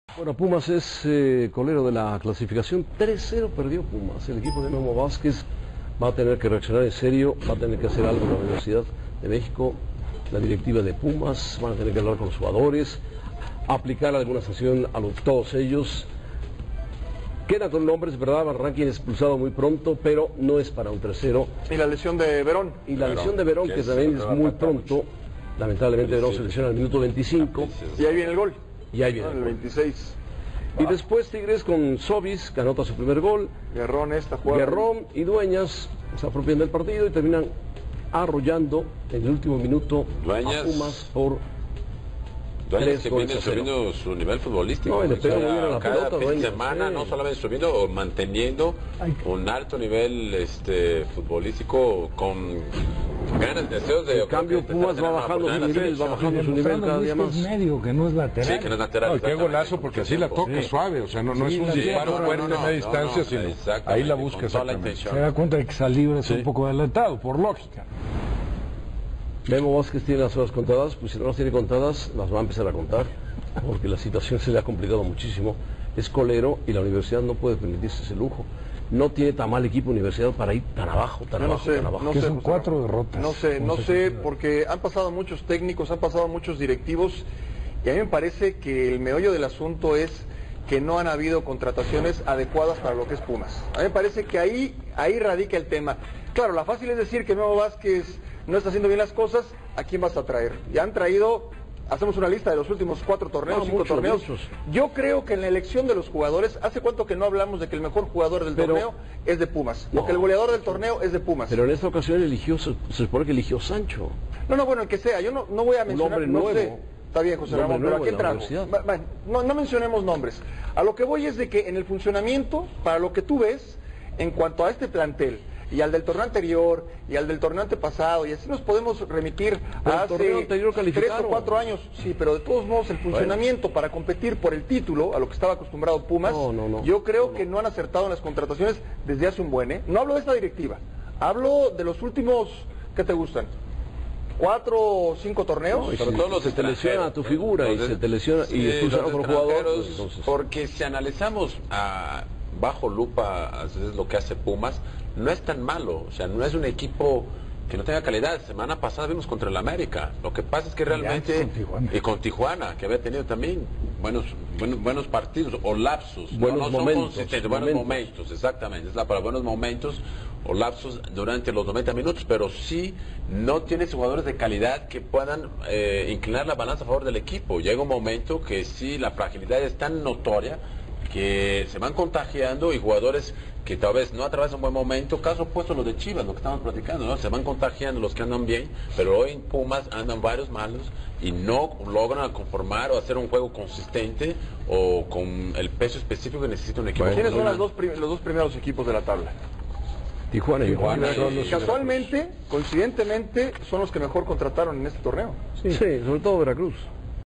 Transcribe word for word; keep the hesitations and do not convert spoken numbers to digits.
Bueno, Pumas es eh, colero de la clasificación. tres cero perdió Pumas. El equipo de Memo Vázquez va a tener que reaccionar en serio, va a tener que hacer algo en la Universidad de México. La directiva de Pumas van a tener que hablar con los jugadores, aplicar alguna sanción a los, todos ellos. Queda con nombres, ¿verdad? Barranquín expulsado muy pronto, pero no es para un tres cero. Y la lesión de Verón. Y la lesión de Verón, que también es muy pronto. Lamentablemente Verón se lesiona al minuto veinticinco. Y ahí viene el gol. Y ahí viene el el veintiséis. Y después Tigres con Sobis, que anota su primer gol. Guerrón esta jugada. Guerrón y Dueñas se apropian del partido y terminan arrollando en el último minuto Dueñas, a Pumas por Dueñas que viene subiendo su nivel futbolístico. No, y le pega muy o sea, bien a la cada pelota, fin de Dueñas, semana, sí. no solamente subiendo, o manteniendo un alto nivel este futbolístico con ganas, deseos de... En cambio, Pumas va bajando su nivel, va bajando su nivel cada día más. Es medio, que no es lateral. Sí, que no es lateral. No, qué golazo, porque así la toca sí. suave, o sea, no, no Sí, es un sí, disparo no, fuerte no, no, de media no, distancia, no, sino exactamente, ahí la con busca toda la exactamente. intención. Se da cuenta de que Salibre es Sí. un poco adelantado, por lógica. Memo Vázquez tiene las horas contadas, pues si no las tiene contadas, las va a empezar a contar, porque la situación se le ha complicado muchísimo. Es colero y la universidad no puede permitirse ese lujo. No tiene tan mal equipo universidad para ir tan abajo, tan Yo no abajo, sé, tan abajo. no Que sé, son José cuatro Ramón. derrotas. No sé, no sé, consecutivas. porque han pasado muchos técnicos, han pasado muchos directivos, y a mí me parece que el meollo del asunto es que no han habido contrataciones adecuadas para lo que es Pumas. A mí me parece que ahí, ahí radica el tema. Claro, la fácil es decir que Memo Vázquez no está haciendo bien las cosas, ¿a quién vas a traer? Ya han traído, hacemos una lista de los últimos cuatro torneos, No, cinco muchos, torneos. muchos. Yo creo que en la elección de los jugadores, ¿hace cuánto que no hablamos de que el mejor jugador del Pero- torneo es de Pumas? No. O que el goleador del torneo es de Pumas. Pero en esta ocasión él eligió, se, se supone que eligió Sancho. No, no, bueno, el que sea, yo no, no voy a mencionar, hombre no nuevo. sé. Está bien, José Un hombre Ramón, pero ¿a nuevo quién en la trajo? universidad. Va- va, No, no mencionemos nombres. A lo que voy es de que en el funcionamiento, para lo que tú ves, en cuanto a este plantel, y al del torneo anterior, y al del torneo antepasado, y así nos podemos remitir Pero a el torneo hace anterior tres calificaron. o cuatro años. Sí, pero de todos modos, el funcionamiento para competir por el título, a lo que estaba acostumbrado Pumas, No, no, no. yo creo No, no. que no han acertado en las contrataciones desde hace un buen, ¿eh? No hablo de esta directiva, hablo de los últimos, ¿qué te gustan? ¿Cuatro o cinco torneos? No, y Pero si todos los se te lesiona extranjeros, tu figura y entonces, se te lesiona y sí, expulsan a los otro jugador, extranjeros, pues, entonces... porque si analizamos a bajo lupa a veces lo que hace Pumas, no es tan malo, o sea, no es un equipo que no tenga calidad. Semana pasada vimos contra el América. Lo que pasa es que realmente con Tijuana. y con Tijuana, que había tenido también buenos buenos, buenos partidos o lapsos, Buenos no, no son momentos, consistentes, buenos momentos. momentos, exactamente, es la palabra, buenos momentos o lapsos durante los noventa minutos, pero sí no tienes jugadores de calidad que puedan eh, inclinar la balanza a favor del equipo. Llega un momento que sí, la fragilidad es tan notoria que se van contagiando y jugadores que tal vez no atravesan un buen momento, caso opuesto a los de Chivas, lo que estamos platicando, ¿no? Se van contagiando los que andan bien, pero hoy en Pumas andan varios malos y no logran conformar o hacer un juego consistente o con el peso específico que necesita un equipo. Bueno, ¿Quiénes son Pumas. las dos prim- los dos primeros equipos de la tabla? Tijuana y Tijuana Tijuana. y- Casualmente, coincidentemente, son los que mejor contrataron en este torneo. Sí, sobre todo Veracruz.